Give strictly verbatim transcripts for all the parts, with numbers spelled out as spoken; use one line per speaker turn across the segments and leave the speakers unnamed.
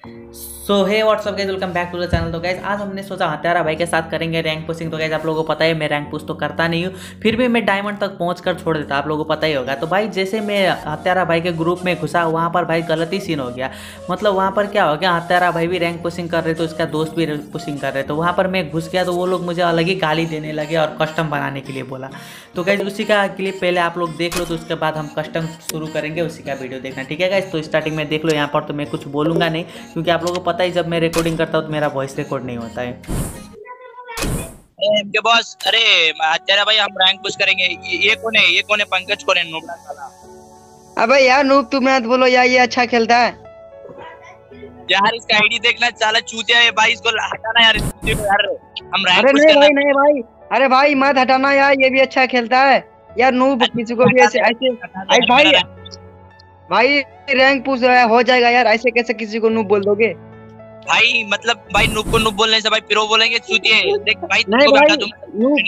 So hey what's up guys, welcome back to the channel. तो guys आज हमने सोचा हत्यारा भाई के साथ करेंगे रैंक पुशिंग। तो गाइस आप लोगों को पता है मैं रैंक पुश तो करता नहीं हूँ, फिर भी मैं डायमंड तक पहुँच कर छोड़ देता, आप लोगों को पता ही होगा। तो भाई जैसे मैं हत्यारा भाई के ग्रुप में घुसा, वहाँ पर भाई गलत ही सीन हो गया। मतलब वहाँ पर क्या हो गया, हत्यारा भाई भी रैंक पुशिंग कर रहे तो उसका दोस्त भी रैंक पुशिंग कर रहे, तो वहाँ पर मैं घुस गया तो वो लोग मुझे अलग ही गाली देने लगे और कस्टम बनाने के लिए बोला। तो गाइस उसी का क्लिप पहले आप लोग देख लो, तो उसके बाद हम कस्टम शुरू करेंगे, उसी का वीडियो देखना, ठीक है गाइस। तो स्टार्टिंग में देख लो, यहाँ पर तो मैं कुछ बोलूँगा नहीं क्योंकि आप लोगों को पता ही जब मैं रिकॉर्डिंग करता हूँ तो मेरा वॉइस रिकॉर्ड नहीं होता है।
इनके बॉस, अरे हत्यारा भाई हम रैंक पुश करेंगे। ये, ये कौन है? ये कौन है? पंकज कौन है? नोबड़ा साला।
अबे यार नूब, तुम मत बोलो यार, ये अच्छा खेलता है
यार। इसका आईडी देखना, साला चूतिया है भाई, इसको हटाना यार। यार हम रैंक
अरे
पुश
नहीं
करना।
भाई, नहीं भाई, अरे भाई मत हटाना यार, ये भी अच्छा खेलता है यार। नूब किसी को भी ऐसे ऐसे ऐसे भाई भाई रैंक पुश हो जाएगा यार, ऐसे कैसे किसी को नूब बोल दोगे
भाई? मतलब भाई नूब को नूब बोलने से भाई प्रो बोलेंगे चूतिए। देख भाई
नहीं
तुमको
भाई,
बता दूं,
नूब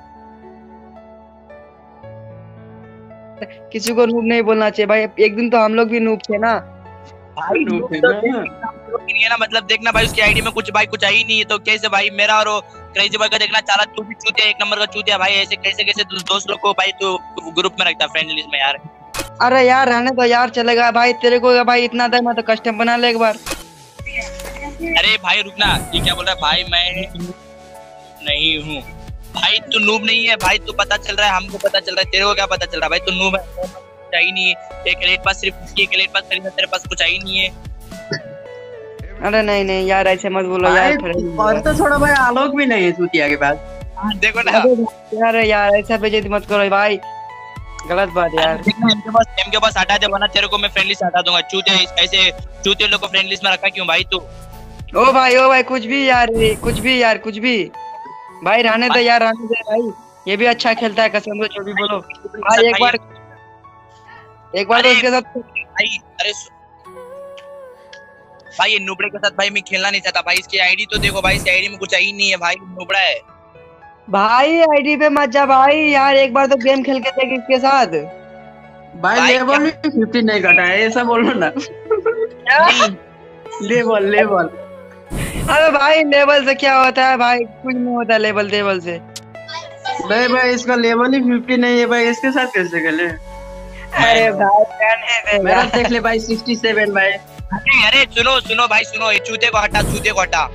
किसी को नूब नहीं बोलना चाहिए भाई। एक दिन तो हम लोग भी नूब थे ना
भाई नूब तो नहीं है ना। मतलब देखना भाई, उसकी आईडी में कुछ भाई कुछ आई नहीं है, तो कैसे भाई मेरा और क्रेजी बॉय का देखना, चाला तू भी चूतिया, एक नंबर का चूतिया भाई। ऐसे कैसे कैसे दोस्त लोग को भाई तू ग्रुप में रखता, फ्रेंड लिस्ट में यार।
अरे यार रहने तो यार, चलेगा भाई, तेरे को भाई इतना दे, मैं तो कस्टम बना ले एक बार।
अरे भाई रुकना, ये क्या बोल रहा है भाई? मैं नहीं हूँ भाई, तू नूब नहीं है भाई, तू पता चल रहा है, हमको पता चल रहा है, तेरे को क्या पता चल रहा है भाई? तू नूब है, कुछ आई नहीं है। एक एलिट पास सिर्फ एक एलिट पास खरीदा, तेरे पास कुछ आई नहीं है।
अरे नहीं नहीं यार, ऐसे मत बोलो यार।
और तो थोड़ा भाई आलोक भी नहीं है चूतिया के पास।
देखो ना
यार यार ऐसा बेइज्जती मत करो भाई, गलत बात यार।
इनके पास इनके पास हटा दे, वरना तेरे को मैं फ्रेंड लिस्ट हटा दूंगा। चूतिया ऐसे चूतिया लोग को फ्रेंड लिस्ट में रखा क्यों भाई तू?
ओ भाई ओ भाई, कुछ भी यार, कुछ भी यार, कुछ भी भाई, रहने दे यार, रहने दे भाई। ये भी अच्छा खेलता है, कसम से जो भी बोलो भाई। एक बार एक बार तो उसके साथ
भाई, अरे भाई ये नुबड़े के साथ भाई मैं खेलना नहीं चाहता भाई। इसकी आईडी तो देखो भाई, इसकी आईडी में कुछ आई नहीं है भाई, नुबड़ा है
भाई। आईडी पे मत जा भाई यार, एक बार तो गेम खेल के देख इसके साथ
भाई।
भाई
लेवल भी फिफ्टी नहीं घटा है, ऐसा बोलो ना। लेवल लेवल
अरे भाई लेवल से क्या होता है भाई? कुछ नहीं होता लेवल लेवल से।
नहीं भाई, इसका लेवल ही फिफ्टी नहीं है भाई, इसके साथ कैसे खेले?
अरे भाई रहने दे
मेरा
यार।
देख ले भाई, सिक्सटी सेवन भाई।
अरे अरे सुनो सुनो भाई सुनो, ये चूते को हटा, चूते को हटा।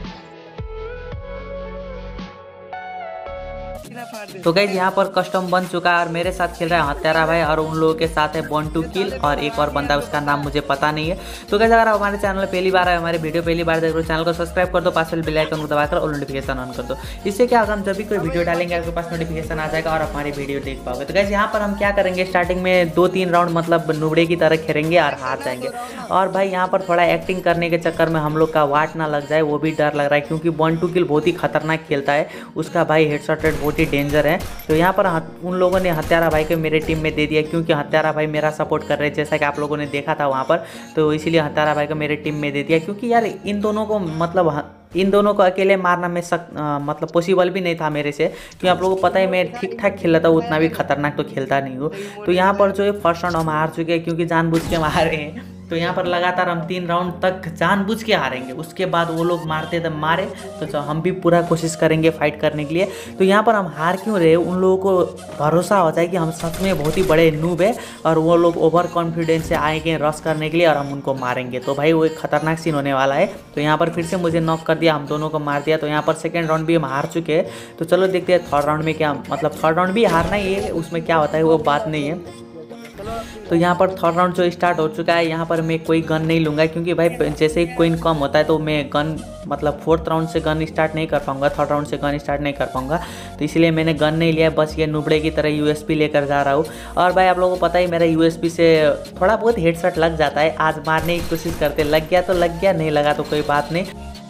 तो गाइस यहाँ पर कस्टम बन चुका है और मेरे साथ खेल रहा है हत्यारा भाई, और उन लोगों के साथ है बॉर्न टू किल और एक और बंदा, उसका नाम मुझे पता नहीं है। तो गाइस अगर आप हमारे चैनल में पहली बार है, हमारे वीडियो पहली बार देख रहे हो, चैनल को सब्सक्राइब कर दो, पास वाले बेल आइकन को दबाकर और नोटिफिकेशन ऑन कर दो। इससे क्या होगा, हम जब भी कोई वीडियो डालेंगे आपके पास नोटिफिकेशन आ जाएगा और आप हमारी वीडियो देख पाओगे। तो गाइस यहाँ पर हम क्या करेंगे, स्टार्टिंग में दो तीन राउंड मतलब नुबड़े की तरह खेलेंगे और हार जाएंगे। और भाई यहाँ पर थोड़ा एक्टिंग करने के चक्कर में हम लोग का वाट ना लग जाए, वो भी डर लग रहा है, क्योंकि बॉर्न टू किल बहुत ही खतरनाक खेलता है, उसका भाई हेडशॉट रेट बहुत ही डेंजर है। तो यहाँ पर उन लोगों ने हत्यारा भाई को मेरे टीम में दे दिया, क्योंकि हत्यारा भाई मेरा सपोर्ट कर रहे हैं, जैसा कि आप लोगों ने देखा था वहाँ पर। तो इसीलिए हत्यारा भाई को मेरे टीम में दे दिया, क्योंकि यार इन दोनों को मतलब इन दोनों को अकेले मारना में सक आ, मतलब पॉसिबल भी नहीं था मेरे से, क्योंकि आप लोगों को पता है मैं ठीक ठाक खेलता हूँ, उतना भी खतरनाक तो खेलता नहीं हूँ। तो यहाँ पर जो है फर्स्ट राउंड हम हार चुके हैं, क्योंकि जानबूझ के हम हारे हैं। तो यहाँ पर लगातार हम तीन राउंड तक जानबूझ के हारेंगे, उसके बाद वो लोग मारते तब मारे, तो हम भी पूरा कोशिश करेंगे फाइट करने के लिए। तो यहाँ पर हम हार क्यों रहे, उन लोगों को भरोसा हो जाए कि हम सच में बहुत ही बड़े नूब है और वो लोग ओवर कॉन्फिडेंस से आएंगे रश करने के लिए और हम उनको मारेंगे। तो भाई वो एक खतरनाक सीन होने वाला है। तो यहाँ पर फिर से मुझे नॉक कर दिया, हम दोनों को मार दिया। तो यहाँ पर सेकेंड राउंड भी हम हार चुके हैं। तो चलो देखते हैं थर्ड राउंड में क्या, मतलब थर्ड राउंड भी हारना ही है, उसमें क्या होता है वो बात नहीं है। तो यहाँ पर थर्ड राउंड जो स्टार्ट हो चुका है, यहाँ पर मैं कोई गन नहीं लूँगा, क्योंकि भाई जैसे ही कोइन कम होता है तो मैं गन मतलब फोर्थ राउंड से गन स्टार्ट नहीं कर पाऊँगा, थर्ड राउंड से गन स्टार्ट नहीं कर पाऊँगा। तो इसलिए मैंने गन नहीं लिया, बस ये नुबड़े की तरह यूएसपी लेकर जा रहा हूँ। और भाई आप लोगों को पता ही मेरा यूएसपी से थोड़ा बहुत हेडशॉट लग जाता है। आज मारने की कोशिश करते, लग गया तो लग गया, नहीं लगा तो कोई बात नहीं।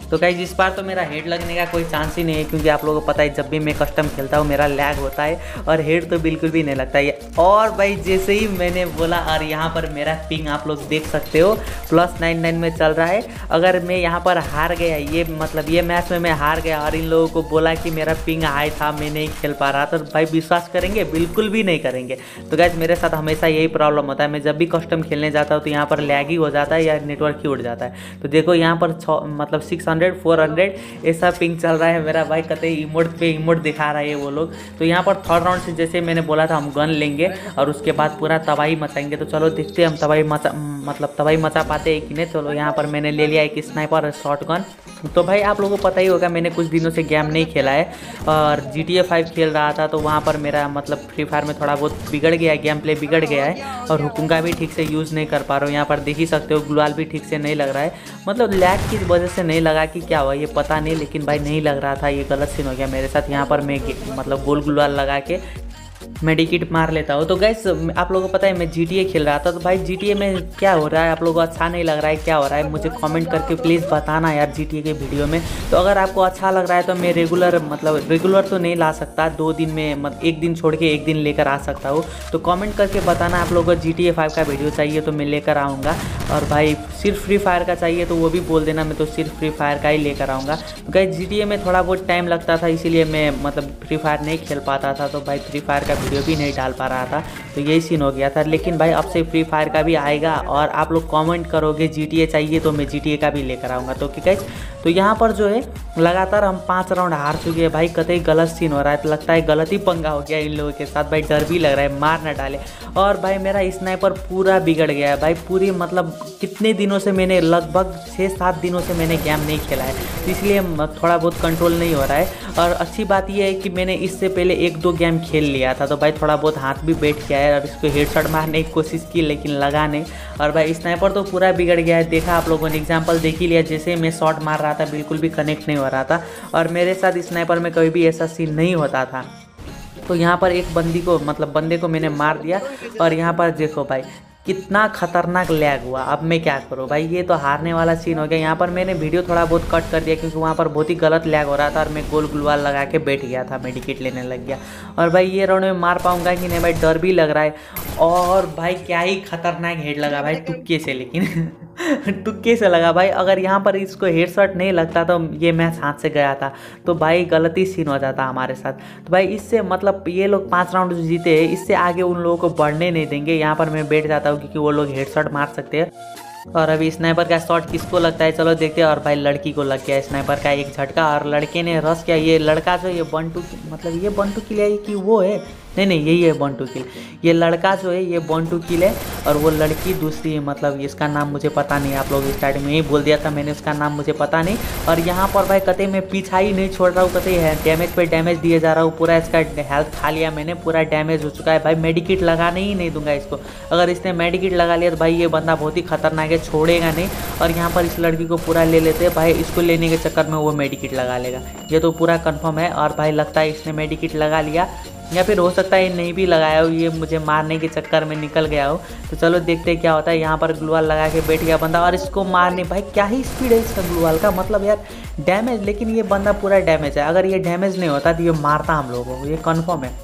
तो गाइस इस बार तो मेरा हेड लगने का कोई चांस ही नहीं है, क्योंकि आप लोगों को पता है जब भी मैं कस्टम खेलता हूँ मेरा लैग होता है और हेड तो बिल्कुल भी नहीं लगता है। और भाई जैसे ही मैंने बोला, और यहाँ पर मेरा पिंग आप लोग देख सकते हो प्लस नाइन नाइन में चल रहा है। अगर मैं यहाँ पर हार गया, ये मतलब ये मैच में मैं हार गया और इन लोगों को बोला कि मेरा पिंग हाई था, मैं नहीं खेल पा रहा, तो भाई विश्वास करेंगे? बिल्कुल भी नहीं करेंगे। तो गाइस मेरे साथ हमेशा यही प्रॉब्लम होता है, मैं जब भी कस्टम खेलने जाता हूँ तो यहाँ पर लैग ही हो जाता है या नेटवर्क ही उड़ जाता है। तो देखो यहाँ पर छः मतलब सिक्स हंड्रेड फोर हंड्रेड ऐसा पिंग चल रहा है मेरा। भाई कतई इमोट पे इमोट दिखा रहा है वो लोग। तो यहाँ पर थर्ड राउंड से जैसे मैंने बोला था हम गन लेंगे और उसके बाद पूरा तबाही मचाएंगे। तो चलो देखते हैं हम तबाही मचा मतलब तबाही मचा पाते हैं कि नहीं। चलो यहाँ पर मैंने ले लिया एक स्नाइपर शॉट गन। तो भाई आप लोगों को पता ही होगा मैंने कुछ दिनों से गेम नहीं खेला है और जी टी ए फाइव खेल रहा था, तो वहाँ पर मेरा मतलब फ्री फायर में थोड़ा बहुत बिगड़ गया है, गेम प्ले बिगड़ गया है और हुकुम का भी ठीक से यूज़ नहीं कर पा रहा हूँ। यहाँ पर देख ही सकते हो ग्लूवाल भी ठीक से नहीं लग रहा है, मतलब लैग की वजह से नहीं लगा कि क्या हुआ ये पता नहीं, लेकिन भाई नहीं लग रहा था। ये गलत सीन हो गया मेरे साथ। यहाँ पर मैं मतलब गोल ग्लूवाल लगा के मेडिकेट मार लेता हूँ। तो गैस आप लोगों को पता है मैं जी टी ए खेल रहा था, तो भाई जी टी ए में क्या हो रहा है आप लोगों को अच्छा नहीं लग रहा है, क्या हो रहा है मुझे कमेंट करके प्लीज़ बताना यार जी टी ए के वीडियो में। तो अगर आपको अच्छा लग रहा है तो मैं रेगुलर मतलब रेगुलर तो नहीं ला सकता, दो दिन में मतलब एक दिन छोड़ के एक दिन लेकर आ सकता हूँ। तो कमेंट करके बताना आप लोगों को जी टी ए फाइव का वीडियो चाहिए तो मैं लेकर आऊँगा, और भाई सिर्फ फ्री फायर का चाहिए तो वो भी बोल देना, मैं तो सिर्फ फ्री फायर का ही लेकर आऊँगा। तो गाइस जी टी ए में थोड़ा बहुत टाइम लगता था इसीलिए मैं मतलब फ्री फायर नहीं खेल पाता था, तो भाई फ्री फायर का वीडियो भी नहीं डाल पा रहा था, तो यही सीन हो गया था। लेकिन भाई अब से फ्री फायर का भी आएगा और आप लोग कमेंट करोगे जी टी ए चाहिए तो मैं जी टी ए का भी लेकर आऊँगा। तो कि गाइस तो यहाँ पर जो है लगातार हम पाँच राउंड हार चुके हैं भाई, कतई गलत सीन हो रहा है, तो लगता है गलत ही पंगा हो गया इन लोगों के साथ। भाई डर भी लग रहा है मार ना डाले। और भाई मेरा स्नाइपर पूरा बिगड़ गया है भाई, पूरी मतलब कितने दिनों से मैंने लगभग छः सात दिनों से मैंने गेम नहीं खेला है, तो इसलिए थोड़ा बहुत कंट्रोल नहीं हो रहा है। और अच्छी बात यह है कि मैंने इससे पहले एक दो गेम खेल लिया था, तो भाई थोड़ा बहुत हाथ भी बैठ गया है और इसको हेडशॉट मारने की कोशिश की लेकिन लगा नहीं। और भाई स्नाइपर तो पूरा बिगड़ गया है, देखा आप लोगों ने एग्जांपल देख ही लिया, जैसे मैं शॉट मार रहा था बिल्कुल भी कनेक्ट नहीं हो रहा था। और मेरे साथ स्नाइपर में कभी भी ऐसा सीन नहीं होता था। तो यहाँ पर एक बंदी को मतलब बंदे को मैंने मार दिया और यहाँ पर देखो भाई कितना खतरनाक लैग हुआ। अब मैं क्या करूँ भाई, ये तो हारने वाला सीन हो गया। यहाँ पर मैंने वीडियो थोड़ा बहुत कट कर दिया क्योंकि वहाँ पर बहुत ही गलत लैग हो रहा था और मैं गोल ग्लूवाल लगा के बैठ गया था, मेडिकेट लेने लग गया। और भाई ये राउंड में मार पाऊंगा कि नहीं भाई डर भी लग रहा है। और भाई क्या ही खतरनाक हेड लगा भाई तुक्के से, लेकिन तुक्के से लगा भाई। अगर यहाँ पर इसको हेडशॉट नहीं लगता तो ये मैच हाथ से गया था, तो भाई गलती सीन हो जाता हमारे साथ। तो भाई इससे मतलब ये लोग पाँच राउंड जीते हैं, इससे आगे उन लोगों को बढ़ने नहीं देंगे। यहाँ पर मैं बैठ जाता हूँ क्योंकि वो लोग हेडशॉट मार सकते हैं। और अभी स्नाइपर का शॉट किसको लगता है चलो देखते हैं। और भाई लड़की को लग गया स्नाइपर का एक झटका और लड़के ने रस किया। ये लड़का जो ये वन टू मतलब ये वन टू किल है कि वो है, नहीं नहीं यही है वन टू किल। ये लड़का जो है ये वन टू किल है और वो लड़की दूसरी है, मतलब इसका नाम मुझे पता नहीं, आप लोग स्टार्टिंग में ही बोल दिया था मैंने, उसका नाम मुझे पता नहीं। और यहाँ पर भाई कतई मैं पीछा ही नहीं छोड़ रहा हूँ, कतई है डैमेज पे डैमेज दिए जा रहा हूँ। पूरा इसका हेल्थ खा लिया मैंने, पूरा डैमेज हो चुका है भाई। मेडिकेट लगाने ही नहीं दूंगा इसको, अगर इसने मेडिकेट लगा लिया तो भाई ये बंदा बहुत ही खतरनाक है, छोड़ेगा नहीं। और यहाँ पर इस लड़की को पूरा ले लेते हैं भाई, इसको लेने के चक्कर में वो मेडिकेट लगा लेगा, ये तो पूरा कंफर्म है। और भाई लगता है इसने मेडिकेट लगा लिया या फिर हो सकता है नहीं भी लगाया हो, ये मुझे मारने के चक्कर में निकल गया हो। तो चलो देखते हैं क्या होता है। यहाँ पर ग्लूवाल लगा के बैठ गया बंदा और इसको मारने, भाई क्या ही स्पीड है इसका ग्लूवाल का, मतलब यार डैमेज, लेकिन ये बंदा पूरा डैमेज है। अगर ये डैमेज नहीं होता तो ये मारता हम लोगों को, ये कन्फर्म है।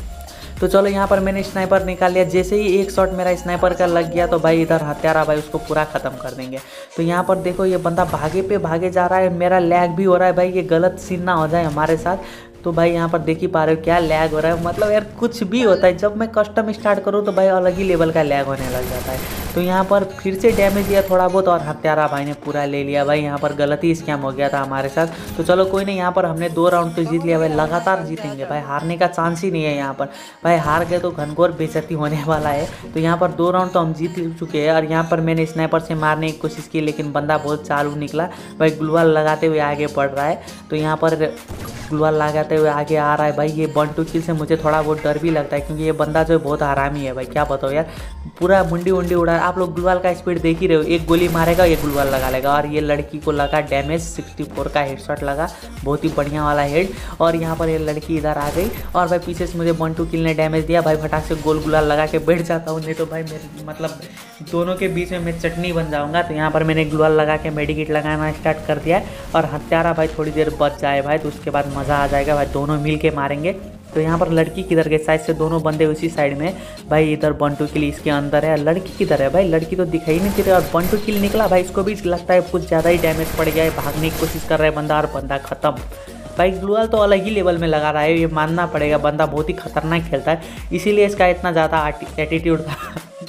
तो चलो यहाँ पर मैंने स्नाइपर निकाल लिया, जैसे ही एक शॉट मेरा स्नाइपर का लग गया तो भाई इधर हत्यारा भाई उसको पूरा ख़त्म कर देंगे। तो यहाँ पर देखो ये बंदा भागे पे भागे जा रहा है, मेरा लैग भी हो रहा है भाई, ये गलत सीन ना हो जाए हमारे साथ। तो भाई यहाँ पर देख ही पा रहे हो क्या लैग हो रहा है, मतलब यार कुछ भी होता है जब मैं कस्टम स्टार्ट करूँ तो भाई अलग ही लेवल का लैग होने लग जाता है। तो यहाँ पर फिर से डैमेज दिया थोड़ा बहुत और हत्यारा भाई ने पूरा ले लिया भाई। यहाँ पर गलती स्कैम हो गया था हमारे साथ। तो चलो कोई नहीं, यहाँ पर हमने दो राउंड तो जीत लिया भाई, लगातार जीतेंगे भाई, हारने का चांस ही नहीं है यहाँ पर। भाई हार गए तो घनघोर बेइज्जती होने वाला है। तो यहाँ पर दो राउंड तो हम जीत चुके हैं। और यहाँ पर मैंने स्नाइपर से मारने की कोशिश की लेकिन बंदा बहुत चालू निकला भाई, ग्लूवाल लगाते हुए आगे बढ़ रहा है। तो यहाँ पर ग्लूवाल लगाते हुए आगे आ रहा है भाई। ये वन टू किल से मुझे थोड़ा बहुत डर भी लगता है क्योंकि ये बंदा जो है बहुत हरामी है भाई, क्या बताओ यार, पूरा मुंडी उंडी उड़ा। आप लोग गुलवाल का स्पीड देख ही रहे हो, एक गोली मारेगा ये गुलवाल लगा लेगा। और ये लड़की को लगा डैमेज, सिक्सटी फोर का हेडशॉट लगा, बहुत ही बढ़िया वाला हेड। और यहाँ पर ये लड़की इधर आ गई और भाई पीछे से मुझे बंटू किल ने डैमेज दिया। भाई फटाक से गोल गुलाल लगा के बैठ जाता हूँ, नहीं तो भाई मेरे मतलब दोनों के बीच में मैं चटनी बन जाऊँगा। तो यहाँ पर मैंने गुलाल लगा के मेडिकेट लगाना स्टार्ट कर दिया है। और हत्यारा भाई थोड़ी देर बच जाए भाई, तो उसके बाद मज़ा आ जाएगा भाई, दोनों मिल के मारेंगे। तो यहाँ पर लड़की किधर गई, साइड से दोनों बंदे उसी साइड में। भाई इधर बंटू किल इसके अंदर है, लड़की किधर है भाई, लड़की तो दिखाई नहीं दे रही। और बंटू किल निकला भाई, इसको भी लगता है कुछ ज़्यादा ही डैमेज पड़ गया है, भागने की कोशिश कर रहा है बंदा और बंदा खत्म। भाई ग्लूवाल तो अलग ही लेवल में लगा रहा है, ये मानना पड़ेगा, बंदा बहुत ही खतरनाक खेलता है, इसीलिए इसका इतना ज़्यादा एटीट्यूड था।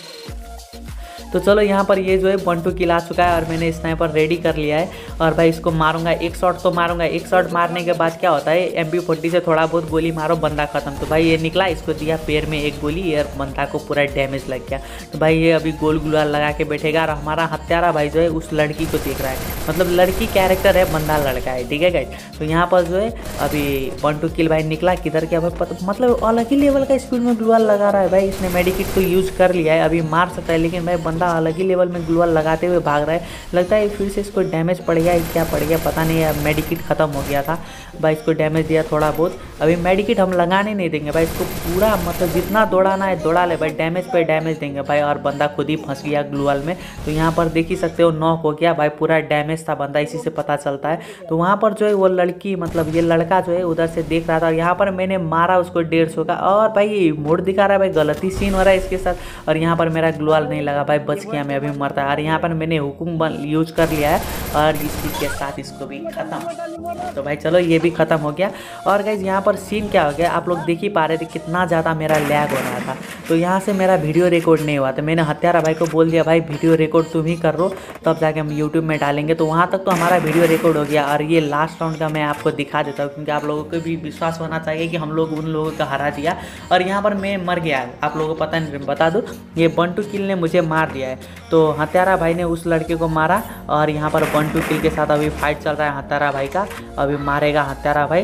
तो चलो यहाँ पर ये जो है बंटू किल आ चुका है और मैंने स्नाइपर रेडी कर लिया है। और भाई इसको मारूंगा, एक शॉट तो मारूंगा। एक शॉट मारने के बाद क्या होता है, एम पी फोर्टी से थोड़ा बहुत गोली मारो, बंदा खत्म। तो भाई ये निकला, इसको दिया पैर में एक गोली और बंदा को पूरा डैमेज लग गया। तो भाई ये अभी गोल गुलाल लगा के बैठेगा। और हमारा हत्यारा भाई जो है उस लड़की को देख रहा है, मतलब लड़की कैरेक्टर है, बंदा लड़का है, ठीक है गाइस। तो यहाँ पर जो है अभी बंटू किल भाई निकला, किधर क्या भाई पता, मतलब अलग ही लेवल का स्पीड में गुलाल लगा रहा है भाई। इसने मेडिकेट को यूज़ कर लिया है, अभी मार सकता है, लेकिन भाई बंदा अलग ही लेवल में ग्लूवाल लगाते हुए भाग रहा है। लगता है फिर से इसको डैमेज पड़ गया, क्या पड़ गया पता नहीं है। मेडिकेट ख़त्म हो गया था भाई, इसको डैमेज दिया थोड़ा बहुत। अभी मेडिकेट हम लगाने नहीं देंगे भाई, इसको पूरा मतलब जितना दौड़ाना है दौड़ा ले भाई, डैमेज पे डैमेज देंगे भाई। और बंदा खुद ही फंस गया ग्लूवाल में। तो यहाँ पर देख ही सकते हो नॉक हो गया भाई, पूरा डैमेज था बंदा, इसी से पता चलता है। तो वहाँ पर जो है वो लड़की मतलब ये लड़का जो है उधर से देख रहा था। यहाँ पर मैंने मारा उसको डेढ़ सौ का, और भाई मोड़ दिखा रहा है भाई, गलती सीन हो रहा है इसके साथ। और यहाँ पर मेरा ग्लूवाल नहीं लगा भाई, बच गया मैं, अभी मरता है। और यहाँ पर मैंने हुकुम यूज कर लिया है और इसी के साथ इसको भी ख़त्म। तो भाई चलो ये भी ख़त्म हो गया। और गाइज यहाँ पर सीन क्या हो गया, आप लोग देख ही पा रहे थे कितना ज़्यादा मेरा लैग हो रहा था। तो यहाँ से मेरा वीडियो रिकॉर्ड नहीं हुआ, तो मैंने हत्यारा भाई को बोल दिया भाई वीडियो रिकॉर्ड तुम ही कर लो, तब जाके हम यूट्यूब में डालेंगे। तो वहाँ तक तो हमारा वीडियो रिकॉर्ड हो गया। और ये लास्ट राउंड का मैं आपको दिखा देता हूँ, क्योंकि आप लोगों को भी विश्वास होना चाहिए कि हम लोग उन लोगों का हरा दिया। और यहाँ पर मैं मर गया, आप लोगों को पता नहीं, बता दूँ ये बंटू किल ने मुझे मार दिया है। तो हत्यारा भाई ने उस लड़के को मारा और यहाँ पर बंटू किल के साथ अभी फाइट चल रहा है हत्यारा भाई का, अभी मारेगा हत्यारा भाई।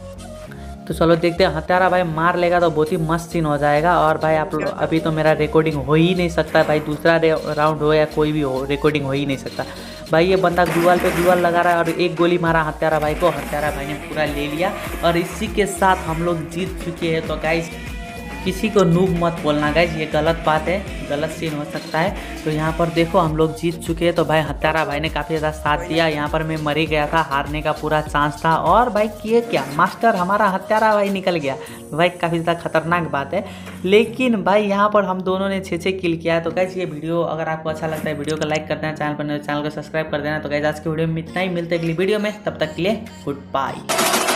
तो चलो देखते हैं, हत्यारा भाई मार लेगा तो बहुत ही मस्त सीन हो जाएगा। और भाई आप लोग अभी तो मेरा रिकॉर्डिंग हो ही नहीं सकता भाई, दूसरा राउंड हो या कोई भी हो रिकॉर्डिंग हो ही नहीं सकता भाई। ये बंदा ग्लूवाल पे ग्लूवाल लगा रहा है और एक गोली मारा हत्यारा भाई को, हत्यारा भाई ने पूरा ले लिया। और इसी के साथ हम लोग जीत चुके हैं। तो गाइस किसी को नूब मत बोलना गाइज, ये गलत बात है, गलत सीन हो सकता है। तो यहाँ पर देखो हम लोग जीत चुके हैं। तो भाई हत्यारा भाई ने काफ़ी ज़्यादा साथ दिया, यहाँ पर मैं मर ही गया था, हारने का पूरा चांस था। और भाई किए क्या, मास्टर हमारा हत्यारा भाई निकल गया भाई, काफ़ी ज़्यादा खतरनाक बात है। लेकिन भाई यहाँ पर हम दोनों ने छः छः किल किया है। तो गाइज ये वीडियो अगर आपको अच्छा लगता है वीडियो को लाइक कर देना, चैनल पर चैनल को सब्सक्राइब कर देना। तो गाइज आज की वीडियो में इतना ही, मिलते अगली वीडियो में, तब तक के लिए गुड बाय।